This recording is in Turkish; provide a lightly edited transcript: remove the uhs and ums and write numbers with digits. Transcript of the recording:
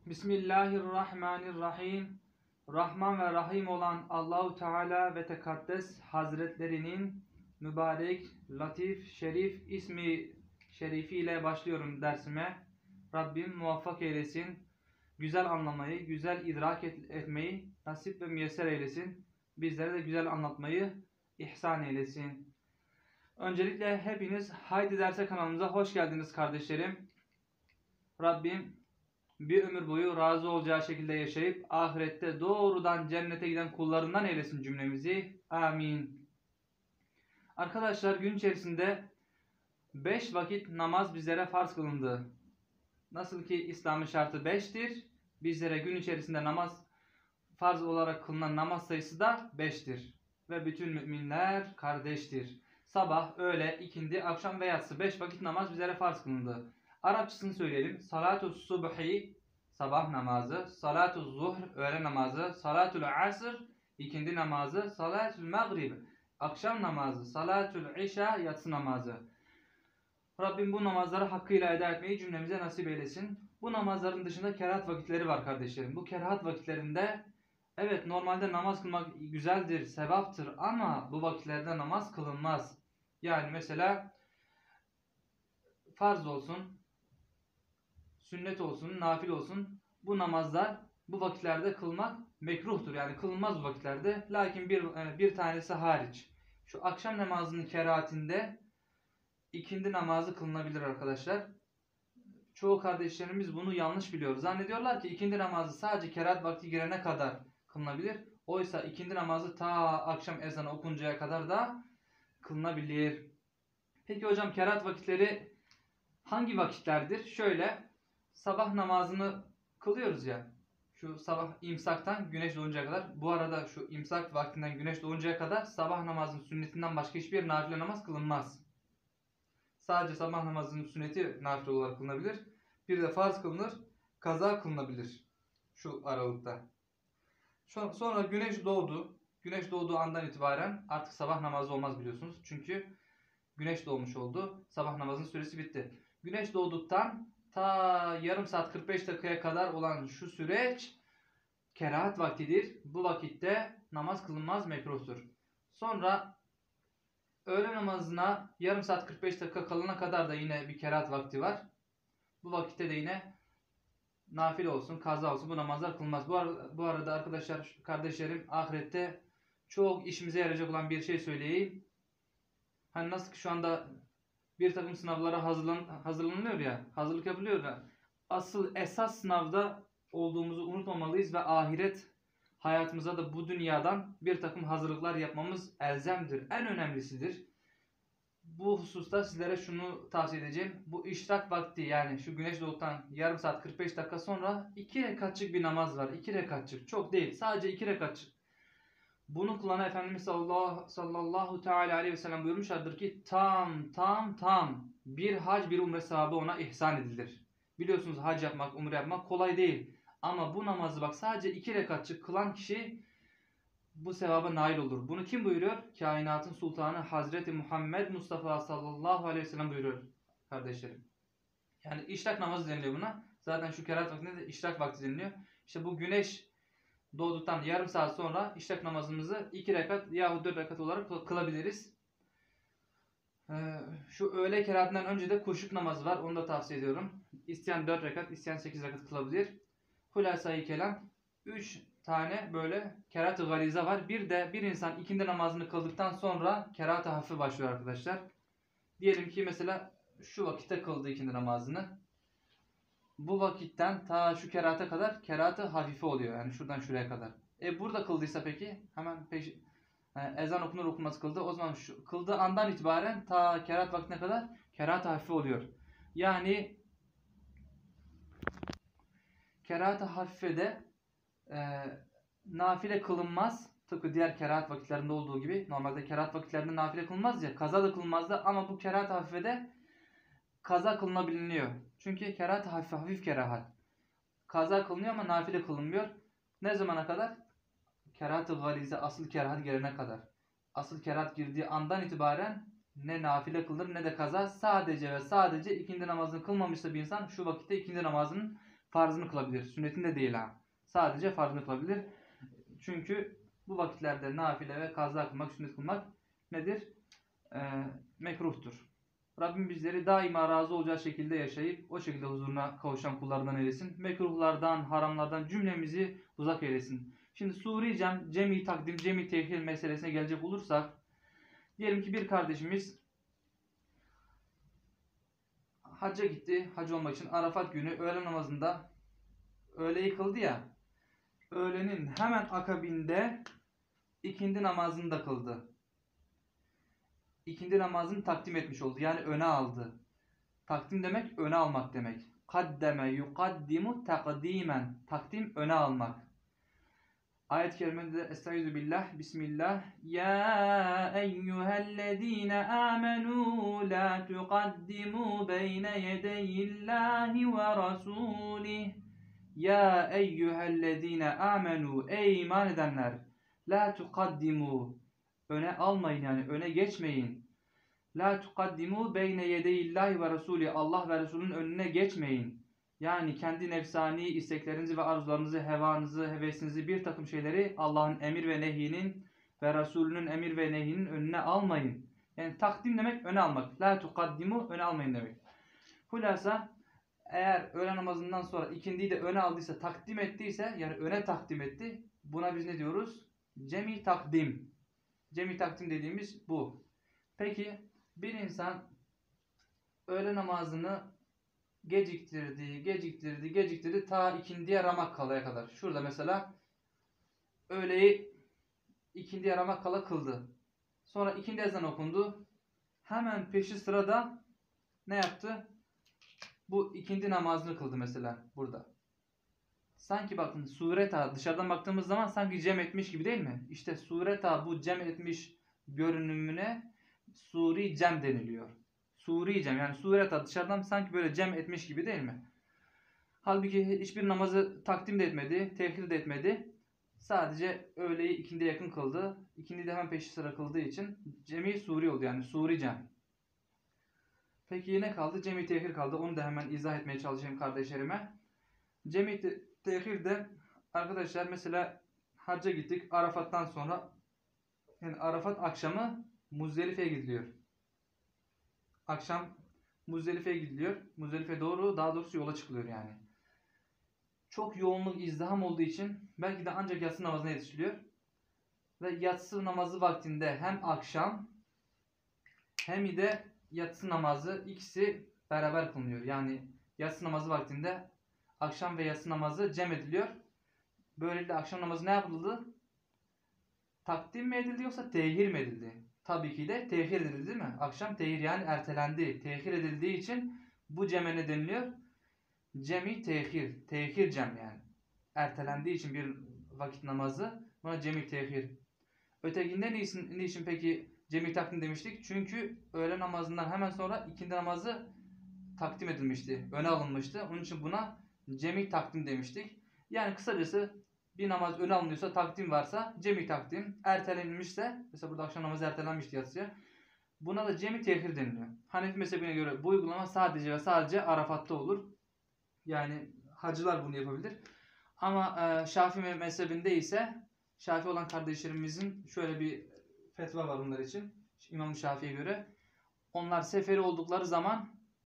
Bismillahirrahmanirrahim. Rahman ve Rahim olan Allahu Teala ve Tekaddes Hazretlerinin mübarek, latif, şerif ismi şerifiyle başlıyorum dersime. Rabbim muvaffak eylesin. Güzel anlamayı, güzel idrak etmeyi nasip ve müyesser eylesin. Bizlere de güzel anlatmayı ihsan eylesin. Öncelikle hepiniz Haydi Derse kanalımıza hoş geldiniz kardeşlerim. Rabbim bir ömür boyu razı olacağı şekilde yaşayıp ahirette doğrudan cennete giden kullarından eylesin cümlemizi. Amin. Arkadaşlar, gün içerisinde 5 vakit namaz bizlere farz kılındı. Nasıl ki İslam'ın şartı 5'tir, bizlere gün içerisinde namaz farz olarak kılınan namaz sayısı da 5'tir. Ve bütün müminler kardeştir. Sabah, öğle, ikindi, akşam ve yatsı 5 vakit namaz bizlere farz kılındı. Arapçasını söyleyelim. Salatul subhi sabah namazı, salatul zuhr öğle namazı, salatul asr ikindi namazı, salatul maghrib akşam namazı, salatul işa yatsı namazı. Rabbim bu namazları hakkıyla eda etmeyi cümlemize nasip eylesin. Bu namazların dışında kerahat vakitleri var kardeşlerim. Bu kerahat vakitlerinde evet, normalde namaz kılmak güzeldir, sevaptır ama bu vakitlerde namaz kılınmaz. Yani mesela farz olsun, sünnet olsun, nafil olsun, bu namazlar bu vakitlerde kılmak mekruhtur. Yani kılınmaz bu vakitlerde. Lakin bir tanesi hariç. Şu akşam namazının kerahatinde ikindi namazı kılınabilir arkadaşlar. Çoğu kardeşlerimiz bunu yanlış biliyor. Zannediyorlar ki ikindi namazı sadece kerahat vakti girene kadar kılınabilir. Oysa ikindi namazı ta akşam ezanı okununcaya kadar da kılınabilir. Peki hocam, kerahat vakitleri hangi vakitlerdir? Şöyle, sabah namazını kılıyoruz ya. Şu sabah imsaktan güneş doğuncaya kadar. Bu arada şu imsak vaktinden güneş doğuncaya kadar sabah namazının sünnetinden başka hiçbir nafile namaz kılınmaz. Sadece sabah namazının sünneti nafile olarak kılınabilir. Bir de farz kılınır, kaza kılınabilir şu aralıkta. Sonra güneş doğdu. Güneş doğduğu andan itibaren artık sabah namazı olmaz biliyorsunuz. Çünkü güneş doğmuş oldu. Sabah namazının süresi bitti. Güneş doğduktan ta yarım saat 45 dakikaya kadar olan şu süreç kerahat vaktidir. Bu vakitte namaz kılınmaz, mekruhtur. Sonra öğle namazına yarım saat 45 dakika kalana kadar da yine bir kerahat vakti var. Bu vakitte de yine nafile olsun, kaza olsun bu namazlar kılınmaz. Bu arada arkadaşlar, kardeşlerim, ahirette çok işimize yarayacak olan bir şey söyleyeyim. Hani nasıl ki şu anda bir takım sınavlara hazırlanılıyor ya, hazırlık yapılıyor ya. Asıl esas sınavda olduğumuzu unutmamalıyız ve ahiret hayatımıza da bu dünyadan bir takım hazırlıklar yapmamız elzemdir. En önemlisidir. Bu hususta sizlere şunu tavsiye edeceğim. Bu işrak vakti, yani şu güneş doğduktan yarım saat 45 dakika sonra 2 rekatçık bir namaz var. 2 rekatçık. Çok değil. Sadece 2 rekatçık. Bunu kullanan Efendimiz sallallahu teala aleyhi ve sellem buyurmuşlardır ki tam bir hac bir umre sevabı ona ihsan edilir. Biliyorsunuz, hac yapmak, umre yapmak kolay değil. Ama bu namazı bak sadece 2 rekatçık kılan kişi bu sevaba nail olur. Bunu kim buyuruyor? Kainatın sultanı Hazreti Muhammed Mustafa sallallahu aleyhi ve sellem buyuruyor kardeşlerim. Yani işrak namazı deniliyor buna. Zaten şu kerahat vaktinde de işrak vakti deniliyor. İşte bu güneş doğduktan yarım saat sonra işrak namazımızı 2 rekat yahut 4 rekat olarak kılabiliriz. Şu öğle kerahatinden önce de kuşluk namazı var. Onu da tavsiye ediyorum. İsteyen 4 rekat, isteyen 8 rekat kılabilir. Hulasa-i kelam 3 tane böyle kerahat-ı galize var. Bir de bir insan ikindi namazını kıldıktan sonra kerahat-ı hafife başlıyor arkadaşlar. Diyelim ki mesela şu vakitte kıldı ikindi namazını. Bu vakitten ta şu kerahate kadar kerahat-ı hafife oluyor. Yani şuradan şuraya kadar. Burada kıldıysa peki hemen ezan okunur okunmaz kıldı. O zaman şu kıldığı andan itibaren ta kerahat vaktine kadar kerahat-ı hafife oluyor. Yani kerahat-ı hafifede nafile kılınmaz. Tıpkı diğer kerahat vakitlerinde olduğu gibi. Normalde kerahat vakitlerinde nafile kılınmaz ya. Kaza da kılınmazdı ama bu kerahat-ı hafifede kaza kılınabiliyor. Çünkü kerahat-ı hafife, hafif kerahat. Kaza kılınıyor ama nafile kılınmıyor. Ne zamana kadar? Kerahat-ı galize, asıl kerahat gelene kadar. Asıl kerahat girdiği andan itibaren ne nafile kılınır ne de kaza. Sadece ve sadece ikindi namazını kılmamışsa bir insan şu vakitte ikindi namazının farzını kılabilir. Sünnetinde değil ha. Sadece farzını kılabilir. Çünkü bu vakitlerde nafile ve kaza kılmak, sünnet kılmak nedir? Mekruhtur. Rabbim bizleri daima razı olacağı şekilde yaşayıp o şekilde huzuruna kavuşan kullardan eylesin. Mekruhlardan, haramlardan cümlemizi uzak eylesin. Şimdi suri cemi takdim, cemi tehir meselesine gelecek olursak, diyelim ki bir kardeşimiz hacca gitti. Hac olmak için Arafat günü öğle namazında öğleyi kıldı ya. Öğlenin hemen akabinde ikindi namazını da kıldı. İkindi namazını takdim etmiş oldu. Yani öne aldı. Takdim demek öne almak demek. Kaddeme yukaddimu takdimen. Takdim öne almak. Ayet-i kerimede Estaizu billah, Bismillah. Ya eyyühellezine amenu la tuqaddimu beyne yedeyillahi ve rasulih. Ya eyyühellezine amenu. Ey iman edenler. La tuqaddimu. Öne almayın, yani öne geçmeyin. La tuqaddimu beyne yedeyillahi ve rasulih. Allah ve Resulünün önüne geçmeyin. Yani kendi nefsani isteklerinizi ve arzularınızı, hevanızı, hevesinizi, bir takım şeyleri Allah'ın emir ve nehyinin ve Resulünün emir ve nehyinin önüne almayın. Yani takdim demek öne almak. La tuqaddimu, öne almayın demek. Hulasa, eğer öğle namazından sonra ikindiyi de öne aldıysa, takdim ettiyse, yani öne takdim etti. Buna biz ne diyoruz? Cemi takdim. Cemi takdim dediğimiz bu. Peki bir insan öğle namazını geciktirdi ta ikindiye ramak kalaya kadar. Şurada mesela öğleyi ikindiye ramak kala kıldı. Sonra ikindi ezan okundu. Hemen peşi sırada ne yaptı? Bu ikindi namazını kıldı mesela burada. Sanki bakın sureta, dışarıdan baktığımız zaman sanki cem etmiş gibi değil mi? İşte sureta, bu cem etmiş görünümüne suri cem deniliyor. Suri cem, yani sureta dışarıdan sanki böyle cem etmiş gibi değil mi? Halbuki hiçbir namazı takdim de etmedi, tehir de etmedi. Sadece öğleyi ikindiye yakın kıldı. İkindi de hemen peşi sıra kıldığı için cemi suri oldu, yani suri cem. Peki ne kaldı? Cemi tehir kaldı. Onu da hemen izah etmeye çalışayım kardeşlerime. Cemi tehir de arkadaşlar, mesela hacca gittik. Arafat'tan sonra, yani Arafat akşamı Muzdelife'ye gidiliyor. Akşam Muzdelife'ye gidiliyor. Muzdelife doğru, daha doğrusu yola çıkılıyor yani. Çok yoğunluk, izdiham olduğu için belki de ancak yatsı namazına yetişiliyor. Ve yatsı namazı vaktinde hem akşam hem de yatsı namazı, ikisi beraber kılınıyor. Yani yatsı namazı vaktinde akşam ve yatsı namazı cem ediliyor. Böylelikle akşam namazı ne yapıldı? Takdim mi edildi yoksa tehir mi edildi? Tabii ki de tehir edildi, değil mi? Akşam tehir, yani ertelendi. Tehir edildiği için bu ceme ne deniliyor? Cemi tehir. Tehir cem yani. Ertelendiği için bir vakit namazı, buna cemi tehir. Ötekinde niçin peki cemi takdim demiştik? Çünkü öğle namazından hemen sonra ikindi namazı takdim edilmişti. Öne alınmıştı. Onun için buna cemi takdim demiştik. Yani kısacası bir namaz öne alınıyorsa, takdim varsa cemi takdim, ertelenmişse, mesela burada akşam namazı ertelenmişti yatsıya, buna da cemi tehir deniliyor. Hanefi mezhebine göre bu uygulama sadece ve sadece Arafat'ta olur. Yani hacılar bunu yapabilir. Ama Şafii mezhebinde ise, Şafii olan kardeşlerimizin şöyle bir fetva var onlar için. İmam Şafii'ye göre onlar seferi oldukları zaman